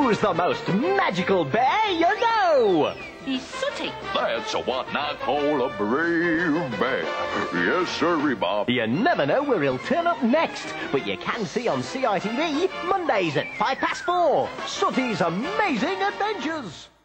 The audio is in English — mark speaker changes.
Speaker 1: Who's the most magical bear you know?
Speaker 2: He's Sooty.
Speaker 3: That's what I call a brave bear. Yes, sir, Bob.
Speaker 1: You never know where he'll turn up next, but you can see on CITV Mondays at 4:05. Sooty's Amazing Adventures.